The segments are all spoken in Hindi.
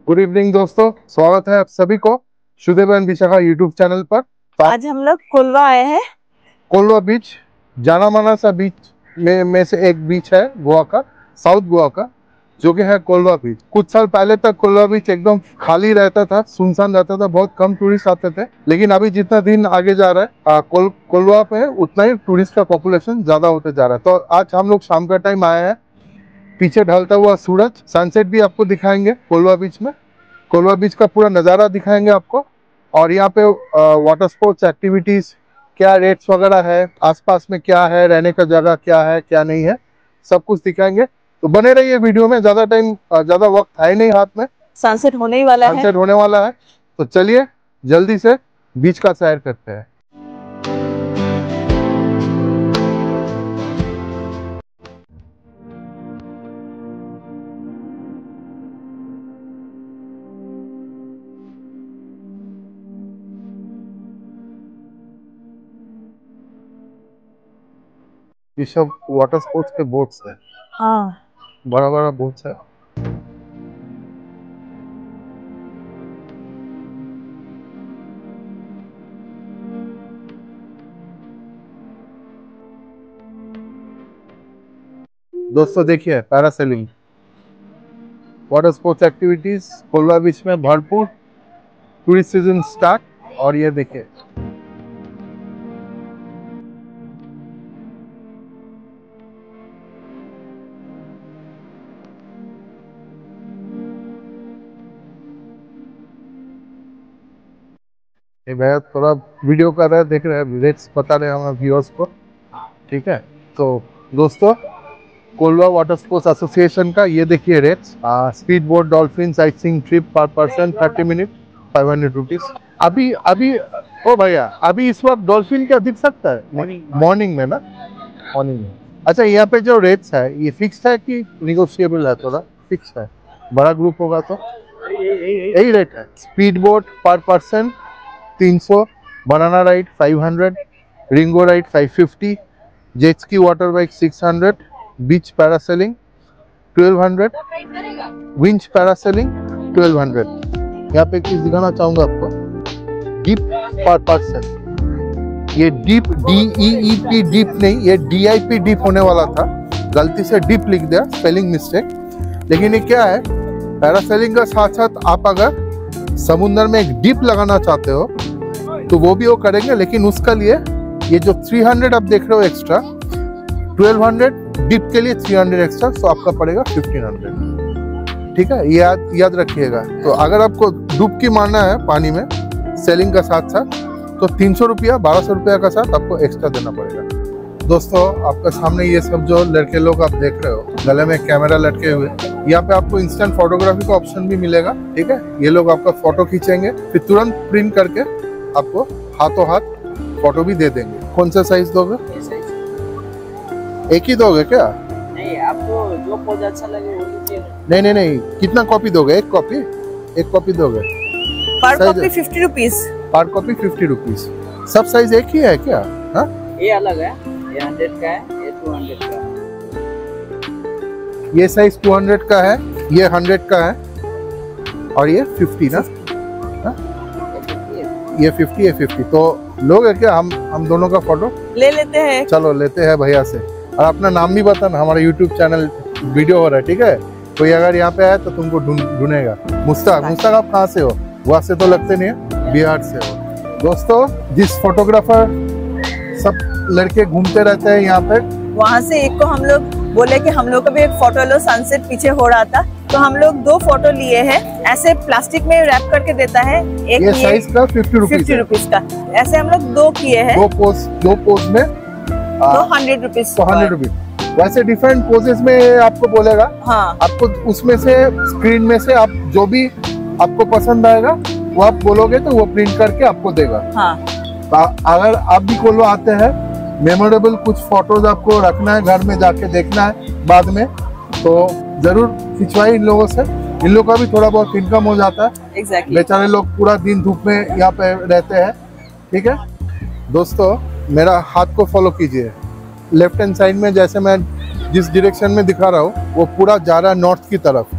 गुड इवनिंग दोस्तों, स्वागत है आप सभी को Shudev and Vishakha YouTube channel पर। आज हम लोग कोलवा आए हैं। कोलवा बीच जाना माना सा बीच में से एक बीच है गोवा का, साउथ गोवा का, जो कि है कोलवा बीच। कुछ साल पहले तक कोलवा बीच एकदम खाली रहता था, सुनसान रहता था, बहुत कम टूरिस्ट आते थे। लेकिन अभी जितना दिन आगे जा रहा है कोलवा पे उतना ही टूरिस्ट का पॉपुलेशन ज्यादा होते जा रहा है। तो आज हम लोग शाम का टाइम आए हैं, पीछे ढलता हुआ सूरज, सनसेट भी आपको दिखाएंगे कोलवा बीच में। कोलवा बीच का पूरा नज़ारा दिखाएंगे आपको, और यहाँ पे वाटर स्पोर्ट्स एक्टिविटीज क्या रेट्स वगैरह है, आसपास में क्या है, रहने का जगह क्या है क्या नहीं है, सब कुछ दिखाएंगे। तो बने रहिए वीडियो में, ज्यादा वक्त है नहीं हाथ में, सनसेट होने ही वाला है। सनसेट होने वाला है। तो चलिए जल्दी से बीच का सैर करते हैं। ये सब वाटर स्पोर्ट्स के बोट्स है। हाँ, बड़ा बड़ा बोट्स है। दोस्तों देखिए, parasailing water sports activities Colva beach में भरपूर, टूरिस्ट सीजन स्टार्ट। और ये देखिए ये भैया थोड़ा वीडियो कर रहे हैं, देख रहे हैं, रेट्स बता रहे हैं हमारे व्यूअर्स को। ठीक है, तो दोस्तों कोलवा वाटर स्पोर्ट्स एसोसिएशन का ये देखिए rates. Speed boat dolphin sightseeing trip per person 30 minute 500 rupees. अभी अभी ओ भैया, अभी इस वक्त डॉल्फिन क्या दिख सकता है? मॉर्निंग में ना, मॉर्निंग में। अच्छा, यहाँ पे जो रेट्स है ये फिक्स है कि निगोशिएबल है? थोड़ा फिक्स है, बड़ा ग्रुप होगा तो यही रेट है। Speed boat per person 300, banana ride 500, ringo ride 550, jet ski water bike 600, beach parasailing 1200, winch parasailing 1200। यहाँ पे एक चीज दिखाना चाहूंगा आपको, डीप पर पर्सन। ये डीप DEEP डीप नहीं, ये DIP डीप होने वाला था, गलती से डीप लिख दिया, स्पेलिंग मिस्टेक। लेकिन ये क्या है, पैरासेलिंग का साथ साथ आप अगर समुद्र में एक डीप लगाना चाहते हो तो वो भी वो करेंगे, लेकिन उसका लिए ये जो 300 आप देख रहे हो एक्स्ट्रा, 1200 डीप के लिए 300 एक्स्ट्रा, तो आपका पड़ेगा 1500। ठीक है, याद रखिएगा। तो अगर आपको डुबकी मारना है पानी में सेलिंग का साथ साथ, तो 300 रुपया 1200 रुपया का साथ आपको एक्स्ट्रा देना पड़ेगा। दोस्तों आपके सामने ये सब जो लड़के लोग आप देख रहे हो, गले में कैमरा लटके हुए, यहाँ पे आपको इंस्टेंट फोटोग्राफी का ऑप्शन भी मिलेगा। ठीक है, ये लोग आपका फोटो खींचेंगे, फिर तुरंत प्रिंट करके आपको हाथों हाथ फोटो भी दे देंगे। कौन सा साइज दोगे? एक ही दोगे क्या? नहीं, आपको जो पोज अच्छा लगे वो लीजिए। नहीं, कितना कॉपी दोगे? एक कॉपी दोगे? Per copy 50 rupees. Per copy 50 rupees. सब साइज एक ही है क्या? हाँ, ये अलग है, ये 100 का है, ये 200 का है। ये साइज 200 का है, ये 100 का है, और ये 50 ना? ये 50 है, 50। तो लोग है क्या? हम दोनों का फोटो ले लेते हैं। चलो लेते हैं भैया से। और अपना नाम भी बताना, हमारा यूट्यूब चैनल वीडियो हो रहा है। ठीक है, कोई अगर यहाँ पे आए तो तुमको ढूंढेगा। मुस्ताक आप कहाँ से हो? वहाँ से तो लगते नहीं है, बिहार से हो। दोस्तों जिस फोटोग्राफर सब लड़के घूमते रहते हैं यहाँ पे, वहाँ से एक को हम लोग बोले कि हम लोग को भी एक फोटो लो, सनसेट पीछे हो रहा था, तो हम लोग 2 फोटो लिए हैं। ऐसे प्लास्टिक में रैप करके देता है, एक ये साइज का 50 रुपीज का। ऐसे हम लोग 2 किए हैं, 2 पोज में 100 रुपीज। 100 रुपीज। वैसे डिफरेंट पोजेस में आपको बोलेगा। हाँ, आपको उसमें से स्क्रीन में से आप जो भी आपको पसंद आएगा वो आप बोलोगे तो वो प्रिंट करके आपको देगा। हाँ, अगर आप भी कोलवा आते हैं, मेमोरेबल कुछ फोटोज आपको रखना है, घर में जाके देखना है बाद में, तो जरूर खिंचवाइए इन लोगों से। इन लोगों का भी थोड़ा बहुत इनकम हो जाता है। exactly. बेचारे लोग पूरा दिन धूप में यहाँ पे रहते हैं। ठीक है दोस्तों, मेरा हाथ को फॉलो कीजिए। लेफ्ट हैंड साइड में जैसे मैं जिस डायरेक्शन में दिखा रहा हूँ वो पूरा जा रहा है नॉर्थ की तरफ।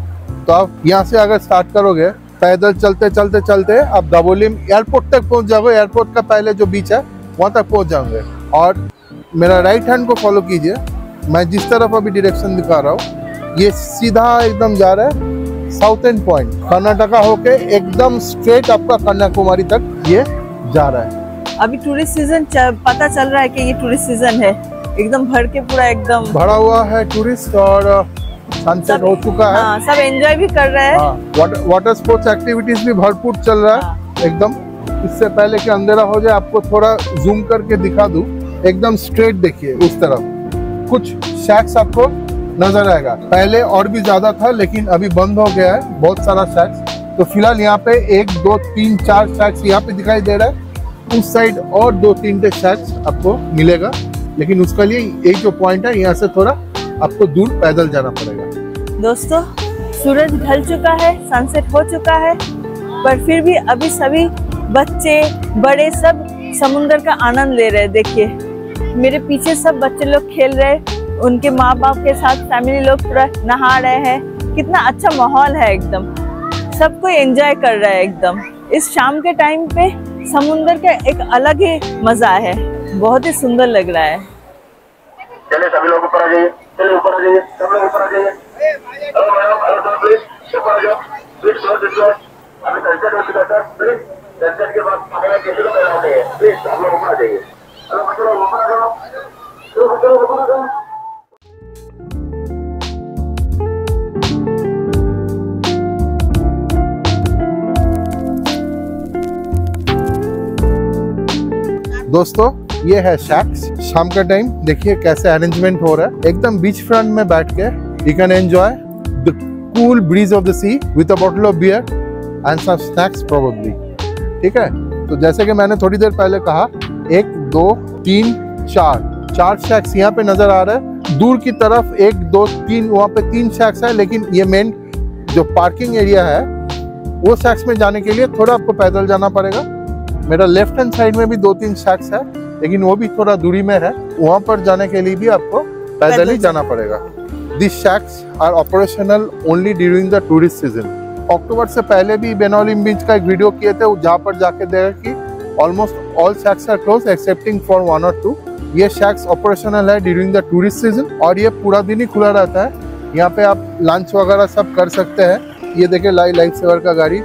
तो आप यहाँ से अगर स्टार्ट करोगे पैदल चलते चलते चलते आप दाबोलिम एयरपोर्ट तक पहुंच जाओगे। एयरपोर्ट का पहले जो बीच है वहां तक पहुंच जाओगे और मेरा राइट हैंड को फॉलो कीजिए। मैं जिस तरफ अभी डायरेक्शन दिखा रहा हूँ ये सीधा एकदम जा रहा है साउथ एंड पॉइंट, कर्नाटका होके एकदम स्ट्रेट आपका कन्याकुमारी तक ये जा रहा है। अभी टूरिस्ट सीजन पता चल रहा है कि ये टूरिस्ट सीजन है, एकदम भर के पूरा एकदम भरा हुआ है टूरिस्ट और सनसेट हो चुका है। हाँ, सब एंजॉय भी कर रहे हैं। वाटर स्पोर्ट्स एक्टिविटीज भी भरपूर चल रहा है एकदम। इससे पहले कि अंधेरा हो जाए आपको थोड़ा जूम करके दिखा दूं, एकदम स्ट्रेट देखिए उस तरफ कुछ शैक्स आपको नजर आएगा। पहले और भी ज्यादा था लेकिन अभी बंद हो गया है बहुत सारा शैक्स। तो फिलहाल यहाँ पे 1 2 3 4 शैक्स यहाँ पे दिखाई दे रहा है। उस साइड और 2-3 शैक्स आपको मिलेगा, लेकिन उसके लिए एक जो पॉइंट है यहाँ से थोड़ा आपको दूर पैदल जाना पड़ेगा। दोस्तों सूरज ढल चुका है, सनसेट हो चुका है, पर फिर भी अभी सभी बच्चे बड़े सब समुद्र का आनंद ले रहे हैं। देखिए मेरे पीछे सब बच्चे लोग खेल रहे हैं, उनके माँ बाप के साथ फैमिली लोग पूरा नहा रहे हैं। कितना अच्छा माहौल है, एकदम सब कोई एंजॉय कर रहा है एकदम। इस शाम के टाइम पे समुद्र का एक अलग ही मजा है, बहुत ही सुंदर लग रहा है। चलिए सभी लोग ऊपर आ जाइए, चलिए ऊपर आ जाइए, सब लोग ऊपर आ जाइए। हेलो मैडम, हेलो प्लीज ऊपर आ जाओ, प्लीज क्लोज। अभी सनसेट हो चुका था, प्लीज सनसेट के बाद हमें किसी को मिला नहीं है, प्लीज आप लोग ऊपर आ जाइए। हेलो बच्चों लोग ऊपर आ जाओ, चलो बच्चों लोग ऊपर आ जाओ। दोस्तों ये है शैक्स। शाम का टाइम देखिए कैसे अरेंजमेंट हो रहा है, एकदम बीच फ्रंट में बैठ के you can enjoy the cool breeze of the sea with a bottle of beer and some snacks probably. ठीक है, तो जैसे कि मैंने थोड़ी देर पहले कहा 1 2 3 4 शैक्स यहाँ पे नजर आ रहा है। दूर की तरफ 1 2 3 वहाँ पे 3 शैक्स है, लेकिन ये मेन जो पार्किंग एरिया है वो शैक्स में जाने के लिए थोड़ा आपको पैदल जाना पड़ेगा। मेरा लेफ्ट हैंड साइड में भी 2-3 शैक्स है, लेकिन वो भी थोड़ा दूरी में है, वहां पर जाने के लिए भी आपको पैदल ही जाना पड़ेगा। This shacks are operational only during the tourist season. October से पहले भी बेनोलिम बीच का एक वीडियो किए थे, जहाँ पर जाके देखा कि almost all shacks are close excepting for 1 और 2। ये शैक्स ऑपरेशनल है ड्यूरिंग द टूरिस्ट सीजन और ये पूरा दिन ही खुला रहता है। यहाँ पे आप लंच वगैरह सब कर सकते हैं। ये देखे लाइफ सेवर का गाड़ी,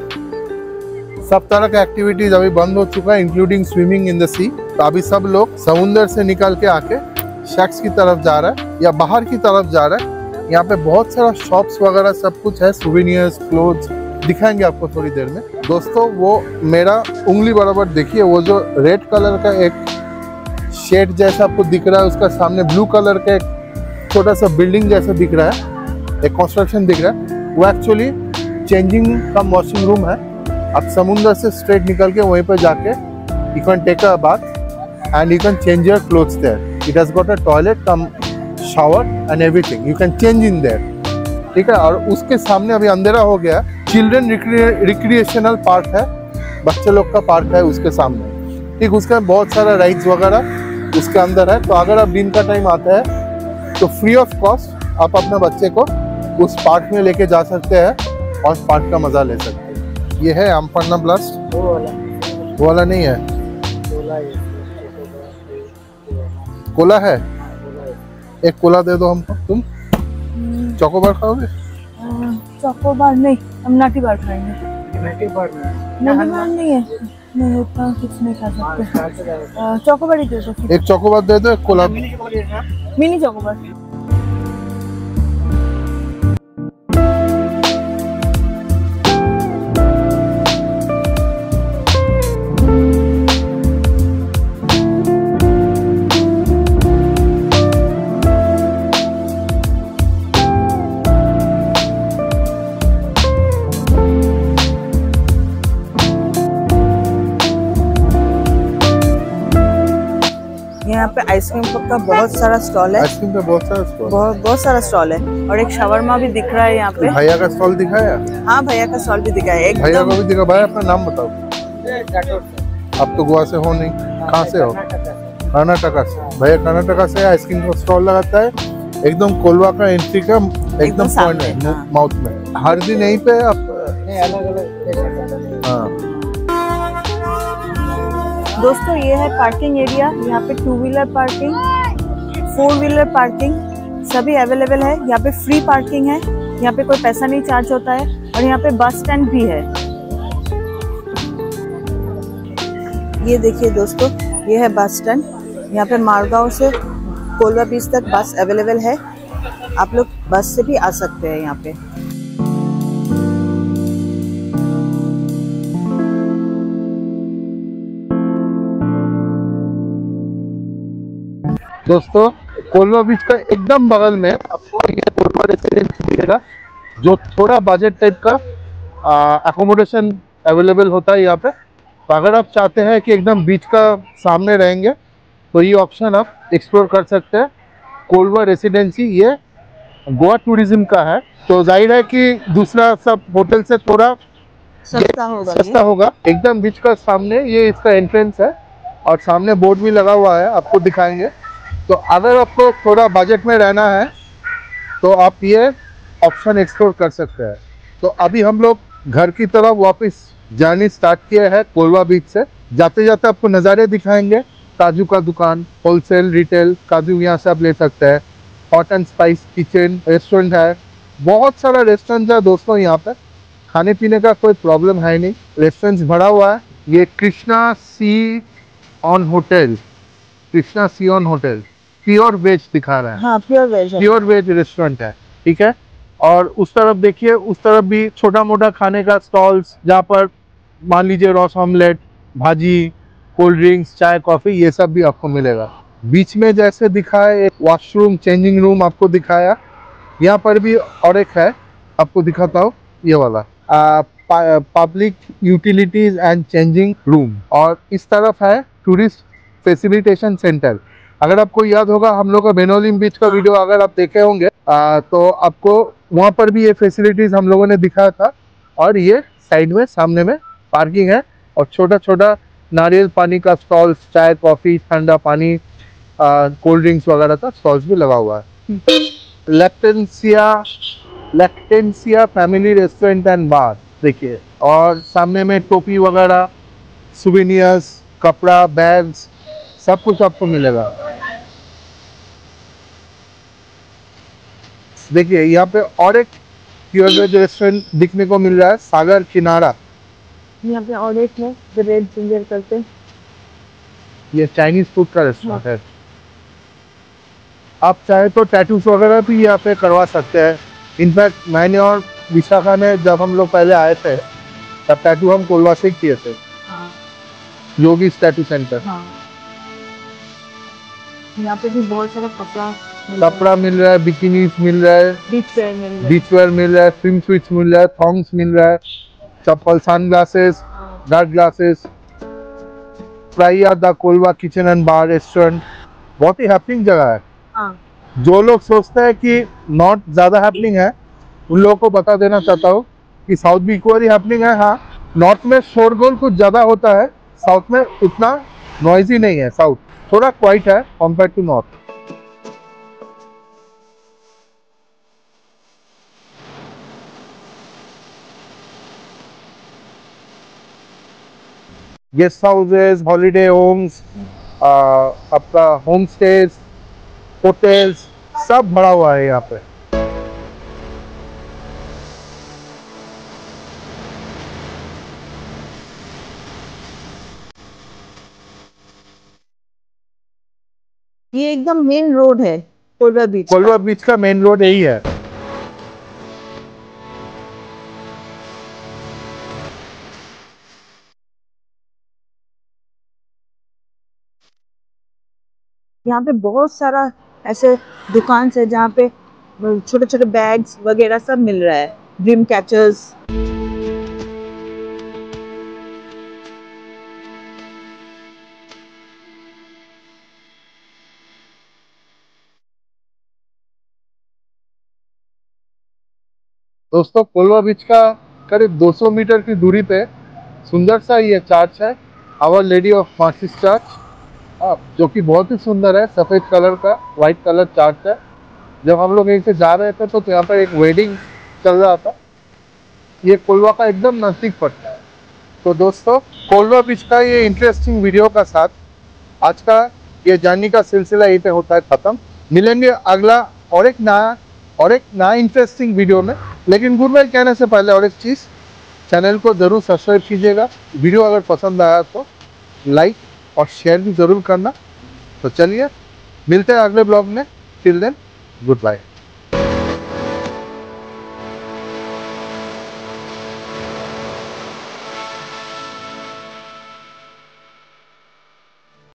सब तरह का एक्टिविटीज अभी बंद हो चुका है including swimming in the sea. तो अभी सब लोग समुंदर से निकल के आके शैक्स की तरफ जा रहा है या बाहर की तरफ जा रहा है। यहाँ पे बहुत सारा शॉप्स वगैरह सब कुछ है, सुवेनियर्स, क्लोथ्स दिखाएंगे आपको थोड़ी देर में। दोस्तों वो मेरा उंगली बराबर देखिए, वो जो रेड कलर का एक शेड जैसा आपको दिख रहा है, उसका सामने ब्लू कलर का एक छोटा सा बिल्डिंग जैसा दिख रहा है, एक कंस्ट्रक्शन दिख रहा है, वो एक्चुअली चेंजिंग का वॉशिंग रूम है। आप समुद्र से स्ट्रेट निकल के वहीं पर जाके you can take a bath and you can change your clothes there. It has got a toilet cum shower and everything, you can change in there. ठीक है, और उसके सामने अभी अंधेरा हो गया, चिल्ड्रन रिक्रिएशनल पार्क है, बच्चे लोग का पार्क है उसके सामने। ठीक, उसका बहुत सारा राइड्स वगैरह उसके अंदर है। तो अगर आप दिन का टाइम आता है तो फ्री ऑफ कॉस्ट आप अपने बच्चे को उस पार्क में लेके जा सकते हैं और पार्क का मजा ले सकते हैं। ये है अम्पन्ना ब्लास्ट, वो वाला नहीं है, कोला है। एक कोला दे दो हमको। तुम चोकोबार खाओगे? चोकोबार नहीं, हम नाटी बार खाएंगे। नाटी बार नहीं है, नहीं उतना कुछ नहीं खा सकते। चोकोबार ही दे दो। एक चोकोबार दे दो, एक कोला। Mini chocobar. यहाँ पे आइसक्रीम का बहुत सारा स्टॉल है। आइसक्रीम का बहुत सारा स्टॉल है और एक शवरमा भी दिख रहा है यहाँ पे। भैया का स्टॉल दिखाया? हाँ भैया का स्टॉल भी दिखा है। भैया को भी दिखा। भाई अपना नाम बताओ। आप तो गोवा से हो नहीं, कहाँ से हो? कर्नाटका से। भैया कर्नाटका से आइसक्रीम का स्टॉल लगाता है, एकदम कोलवा का एंट्री का एकदम सामने, पॉइंट है हाँ। माउथ में। हर दिन यहीं पे आप अलग अलग। हाँ दोस्तों ये है पार्किंग एरिया। यहाँ पे 2 व्हीलर पार्किंग, 4 व्हीलर पार्किंग सभी अवेलेबल है। यहाँ पे फ्री पार्किंग है, यहाँ पे कोई पैसा नहीं चार्ज होता है। और यहाँ पे बस स्टैंड भी है। ये देखिए दोस्तों, ये है बस स्टैंड। यहाँ पे मारगांव से कोलवा बीच तक बस अवेलेबल है। आप लोग बस से भी आ सकते हैं यहाँ पे। दोस्तों, कोलवा बीच का एकदम बगल में आपको ये कोलवा रेसिडेंसी मिलेगा, जो थोड़ा बजट टाइप का अकोमोडेशन अवेलेबल होता है यहाँ पे। तो अगर आप चाहते हैं कि एकदम बीच का सामने रहेंगे तो ये ऑप्शन आप एक्सप्लोर कर सकते हैं। कोलवा रेसिडेंसी ये गोवा टूरिज्म का है, तो जाहिर है कि दूसरा सब होटल से थोड़ा सस्ता होगा। एकदम बीच का सामने ये इसका एंट्रेंस है और सामने बोर्ड भी लगा हुआ है, आपको दिखाएंगे। तो अगर आपको थोड़ा बजट में रहना है तो आप ये ऑप्शन एक्सप्लोर कर सकते हैं। तो अभी हम लोग घर की तरफ वापस जर्नी स्टार्ट किया है कोलवा बीच से। जाते जाते आपको नज़ारे दिखाएंगे। काजू का दुकान, होलसेल, रिटेल, काजू यहाँ से आप ले सकते हैं। Hot and Spice Kitchen restaurant है, बहुत सारा रेस्टोरेंट है दोस्तों। यहाँ पे खाने पीने का कोई प्रॉब्लम है नहीं, रेस्टोरेंट भरा हुआ है। ये Krishna Sea On hotel, Krishna Sea On hotel pure veg दिखा रहा है। हाँ, प्योर वेज रेस्टोरेंट है, ठीक है। और उस तरफ देखिए, उस तरफ भी छोटा मोटा खाने का स्टॉल्स, जहाँ पर मान लीजिए रॉस ऑमलेट, भाजी, कोल्ड ड्रिंक्स, चाय, कॉफ़ी, ये सब भी आपको मिलेगा। बीच में जैसे दिखाया एक वॉशरूम, चेंजिंग रूम आपको दिखाया, यहाँ पर भी और एक है, आपको दिखाता हूँ ये वाला public utilities and changing room. और इस तरफ है टूरिस्ट फैसिलिटेशन सेंटर। अगर आपको याद होगा हम लोग का बेनोलिम बीच का वीडियो अगर आप देखे होंगे तो आपको वहाँ पर भी ये फैसिलिटीज हम लोगों ने दिखाया था। और ये साइड में सामने में पार्किंग है और छोटा छोटा नारियल पानी का स्टॉल्स, चाय, कॉफ़ी, ठंडा पानी, कोल्ड ड्रिंक्स वगैरह का स्टॉल्स भी लगा हुआ है। Lactancia family restaurant and bar देखिए। और सामने में टोपी वगैरह, सुवेनियर्स, कपड़ा, बैग्स, सब कुछ आपको मिलेगा। देखिए यहाँ पे और एक प्योर वेज रेस्टोरेंट दिखने को मिल रहा है, सागर किनारा। यहाँ पे और एक है रेड जिंजर करते। ये चाइनीज फूड का रेस्टोरेंट है। आप चाहे तो टैटूज वगैरह भी यहाँ पे करवा सकते हैं। इनफैक्ट मैंने और विशाखा ने जब हम लोग पहले आए थे तब टैटू हम कोलवा से किए थे, योगी टैटू सेंटर। यहाँ पे भी बहुत सारा कपड़ा मिल रहा है, बिकिनीज मिल रहा है, बीच वेयर मिल रहा है, स्विम सूट्स मिल रहा है, थॉन्ग्स मिल रहा है, चप्पल, sunglasses, dark glasses. Praia de Colva kitchen and bar restaurant बहुत ही हैपनिंग जगह है। जो लोग सोचते हैं कि नॉर्थ ज़्यादा हैपनिंग है, उन लोगों को बता देना चाहता हूँ कि साउथ भी इक्वली हैपनिंग है। हाँ, नॉर्थ में शोरगुल कुछ ज़्यादा होता है, साउथ में उतना नॉइजी नहीं है। साउथ थोड़ा क्वाइट है compare to north. Guest houses, holiday homes, आपका होम स्टेज, होटल्स, सब भरा हुआ है यहाँ पे। ये एकदम मेन रोड है कोलवा बीच। कोलवा बीच का मेन रोड यही है। यहाँ पे बहुत सारा ऐसे दुकान है जहाँ पे छोटे छोटे बैग्स वगैरह सब मिल रहा है, ड्रीम कैचर्स। दोस्तों, कोलवा बीच का करीब 200 मीटर की दूरी पे सुंदर सा ये चर्च है, Our Lady of Mercies church, जो कि बहुत ही सुंदर है। सफ़ेद कलर का, वाइट कलर चर्च है। जब हम लोग यहीं से जा रहे थे तो यहाँ पर एक वेडिंग चल रहा था। ये कोलवा का एकदम नजदीक पड़ता है। तो दोस्तों, कोलवा बीच का ये इंटरेस्टिंग वीडियो का साथ आज का ये जर्नी का सिलसिला यहीं पे होता है खत्म। मिलेंगे अगला और एक नया इंटरेस्टिंग वीडियो में। लेकिन गुड बाय कहने से पहले और एक चीज़, चैनल को ज़रूर सब्सक्राइब कीजिएगा। वीडियो अगर पसंद आया तो लाइक और शेयर भी ज़रूर करना। तो चलिए मिलते हैं अगले ब्लॉग में। Till then good bye.